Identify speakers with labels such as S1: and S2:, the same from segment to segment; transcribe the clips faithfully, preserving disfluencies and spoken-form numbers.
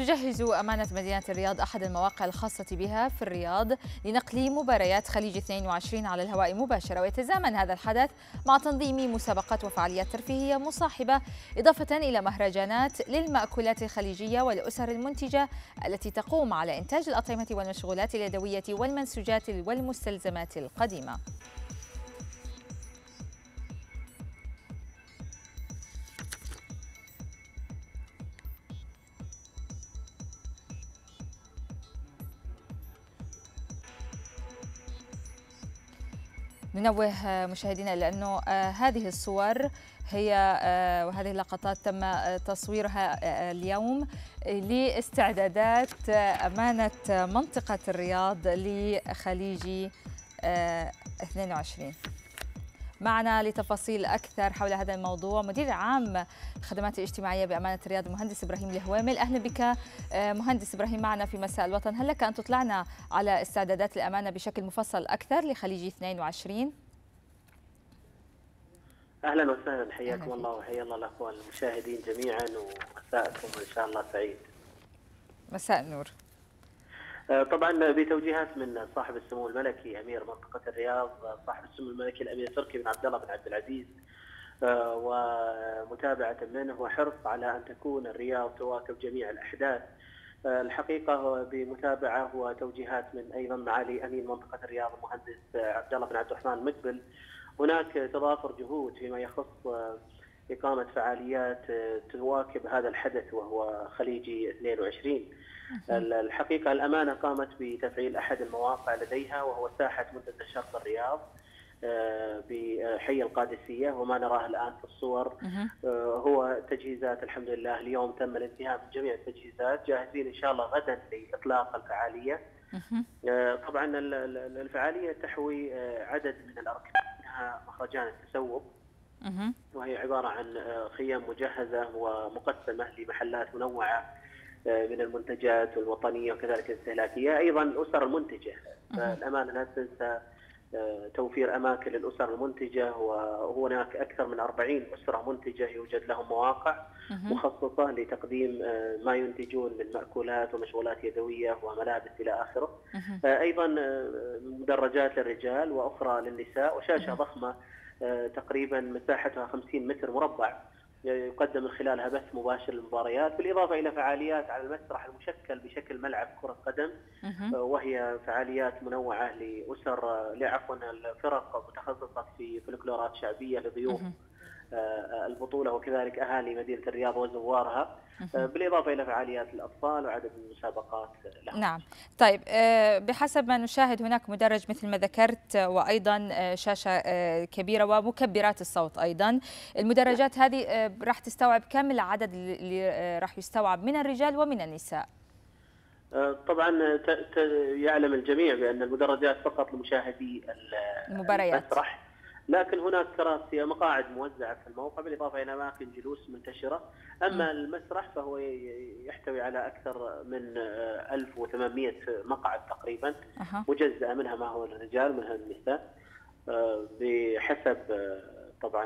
S1: تجهز أمانة مدينة الرياض أحد المواقع الخاصة بها في الرياض لنقل مباريات خليج اثنين وعشرين على الهواء مباشرة، ويتزامن هذا الحدث مع تنظيم مسابقات وفعاليات ترفيهية مصاحبة، إضافة إلى مهرجانات للمأكولات الخليجية والأسر المنتجة التي تقوم على إنتاج الأطعمة والمشغولات اليدوية والمنسوجات والمستلزمات القديمة. ننوه مشاهدينا لأنه هذه الصور هي وهذه اللقطات تم تصويرها اليوم لاستعدادات أمانة منطقة الرياض لخليج اثنين وعشرين. معنا لتفاصيل أكثر حول هذا الموضوع مدير عام الخدمات الاجتماعية بأمانة الرياض المهندس إبراهيم الهوامل. أهلا بك مهندس إبراهيم معنا في مساء الوطن. هل لك أن تطلعنا على استعدادات الأمانة بشكل مفصل أكثر لخليج اثنين وعشرين؟
S2: أهلا وسهلا، حياكم الله وحيا الله الأخوان المشاهدين جميعا، ومساءكم إن شاء الله سعيد.
S1: مساء النور.
S2: طبعا بتوجيهات من صاحب السمو الملكي امير منطقه الرياض صاحب السمو الملكي الامير تركي بن عبد الله بن عبد العزيز، ومتابعه منه وحرص على ان تكون الرياض تواكب جميع الاحداث. الحقيقه بمتابعه وتوجيهات من ايضا معالي امين منطقه الرياض المهندس عبد الله بن عبد الرحمن المقبل، هناك تضافر جهود فيما يخص إقامة فعاليات تواكب هذا الحدث وهو خليجي اثنين وعشرين. الحقيقة الأمانة قامت بتفعيل أحد المواقع لديها وهو ساحة منتزه شرق الرياض بحي القادسية، وما نراه الآن في الصور هو تجهيزات. الحمد لله اليوم تم الانتهاء من جميع التجهيزات، جاهزين إن شاء الله غدا لإطلاق الفعالية. طبعا الفعالية تحوي عدد من الأركان، منها مهرجان التسوق وهي عبارة عن خيام مجهزة ومقسمة لمحلات منوعة من المنتجات الوطنية وكذلك الاستهلاكية، أيضا الأسر المنتجة. فالأمانة لا تنسى توفير أماكن للأسر المنتجة، وهناك أكثر من أربعين أسرة منتجة يوجد لهم مواقع مخصصة لتقديم ما ينتجون من مأكولات ومشغولات يدوية وملابس إلى آخره. أيضا مدرجات للرجال وأخرى للنساء، وشاشة ضخمة تقريبا مساحتها خمسين متر مربع يقدم من خلالها بث مباشر للمباريات، بالإضافة إلى فعاليات على المسرح المشكل بشكل ملعب كرة قدم، وهي فعاليات منوعة لأسر لعفوا الفرق متخصصة في فلكلورات شعبية لضيوف البطولة وكذلك أهالي مدينة الرياض وزوارها، بالإضافة إلى فعاليات الأطفال وعدد من المسابقات لهم.
S1: نعم. طيب بحسب ما نشاهد هناك مدرج مثل ما ذكرت، وأيضا شاشة كبيرة ومكبرات الصوت أيضا. المدرجات هذه راح تستوعب كم العدد اللي راح يستوعب من الرجال ومن النساء؟
S2: طبعا يعلم الجميع بأن المدرجات فقط لمشاهدي
S1: المباريات،
S2: المسرح، لكن هناك كراسي مقاعد موزعة في الموقع بالإضافة إلى أماكن جلوس منتشرة. أما المسرح فهو يحتوي على أكثر من ألف وثمانمئة مقعد تقريبا، مجزأة منها ما هو للرجال ومنها للنساء بحسب طبعا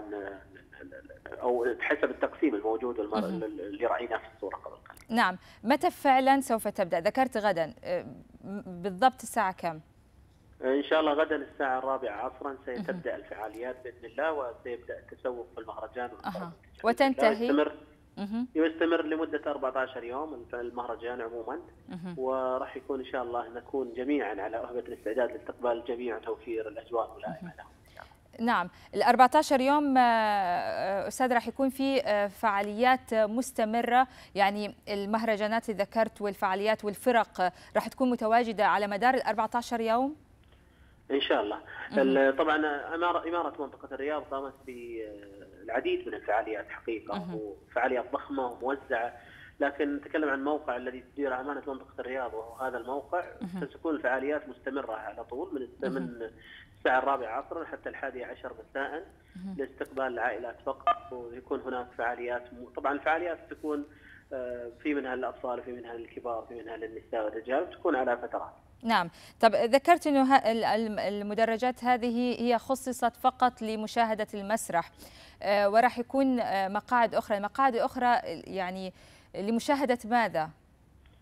S2: أو حسب التقسيم الموجود اللي رأيناه في الصورة قبل قليل.
S1: نعم. متى فعلا سوف تبدأ؟ ذكرت غدا، بالضبط الساعة كم؟
S2: إن شاء الله غدا الساعة الرابعة عصرا ستبدأ الفعاليات بإذن الله، وسيبدأ التسوق في المهرجان
S1: أه. وتنتهي
S2: يستمر يستمر لمدة أربعة عشر يوم المهرجان عموما، وراح يكون إن شاء الله نكون جميعا على أهبة الاستعداد لاستقبال الجميع وتوفير الأجواء الملائمة لهم.
S1: نعم. ال أربعة عشر يوم أستاذ راح يكون في فعاليات مستمرة، يعني المهرجانات اللي ذكرت والفعاليات والفرق راح تكون متواجدة على مدار ال أربعة عشر يوم
S2: إن شاء الله. طبعا إمارة إمارة منطقة الرياض قامت بالعديد من الفعاليات حقيقة، وفعاليات ضخمة وموزعة، لكن نتكلم عن الموقع الذي تدير أمانة منطقة الرياض وهو هذا الموقع. ستكون الفعاليات مستمرة على طول من من الساعة الرابعة عصرا حتى الحادية عشر مساء لاستقبال العائلات فقط، ويكون هناك فعاليات. طبعا الفعاليات تكون في منها للأطفال وفي منها للكبار في منها للنساء والرجال، تكون على فترات.
S1: نعم. طب ذكرت أنه المدرجات هذه هي خصصت فقط لمشاهدة المسرح، وراح يكون مقاعد أخرى، المقاعد الأخرى يعني لمشاهدة ماذا؟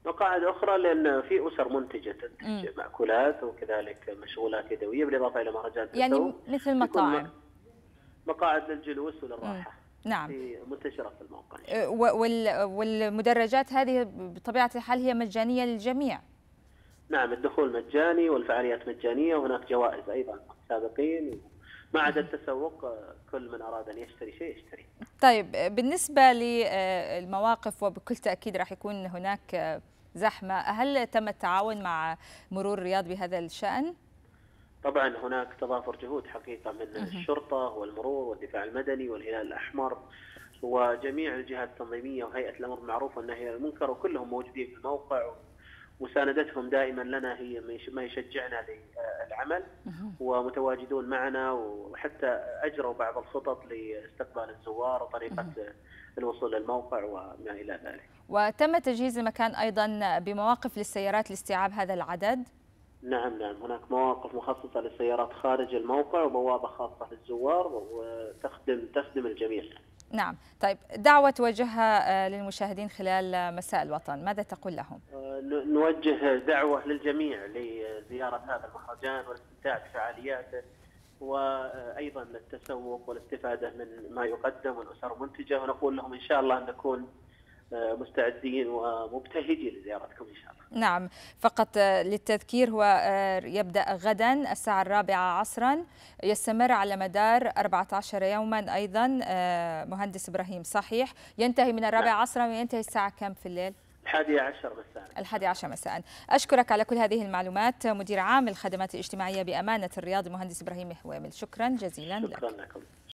S2: مقاعد اخرى لان في اسر منتجه تنتج ماكولات وكذلك مشغولات يدويه بالاضافه الى مهرجان التسوق.
S1: يعني مثل مطاعم.
S2: مقاعد للجلوس وللراحه.
S1: مم. نعم.
S2: في منتشره في الموقع.
S1: والمدرجات هذه بطبيعه الحال هي مجانيه للجميع.
S2: نعم، الدخول مجاني والفعاليات مجانيه وهناك جوائز ايضا سابقين، ما عدا التسوق كل من اراد ان يشتري شيء يشتري.
S1: طيب بالنسبه للمواقف وبكل تاكيد راح يكون هناك زحمه، هل تم التعاون مع مرور الرياض بهذا الشان؟
S2: طبعا هناك تضافر جهود حقيقه من الشرطه والمرور والدفاع المدني والهلال الاحمر وجميع الجهات التنظيميه وهيئه الامر بالمعروف والنهي عن المنكر، وكلهم موجودين في الموقع، مساندتهم دائما لنا هي ما يشجعنا للعمل، ومتواجدون معنا، وحتى اجروا بعض الخطط لاستقبال الزوار وطريقه الوصول للموقع وما الى ذلك.
S1: وتم تجهيز المكان ايضا بمواقف للسيارات لاستيعاب هذا العدد؟
S2: نعم نعم، هناك مواقف مخصصه للسيارات خارج الموقع وبوابه خاصه للزوار وتخدم تخدم الجميع.
S1: نعم. طيب دعوة توجهها للمشاهدين خلال مساء الوطن، ماذا تقول لهم؟
S2: نوجه دعوة للجميع لزيارة هذا المهرجان والاستمتاع بفعالياته، وأيضا للتسوق والاستفادة من ما يقدم والأسر المنتجة، ونقول لهم إن شاء الله أن نكون مستعدين ومبتهجين لزيارتكم إن شاء الله.
S1: نعم، فقط للتذكير هو يبدأ غدا الساعة الرابعة عصرا، يستمر على مدار أربعة عشر يوما أيضا. مهندس إبراهيم صحيح، ينتهي من الرابعة نعم. عصرا وينتهي الساعة كم في الليل؟
S2: الحادية عشر مساء.
S1: الحادية عشر مساء. أشكرك على كل هذه المعلومات مدير عام الخدمات الاجتماعية بأمانة الرياض المهندس إبراهيم حوامل، شكرا جزيلا
S2: شكرا
S1: لك.
S2: لكم.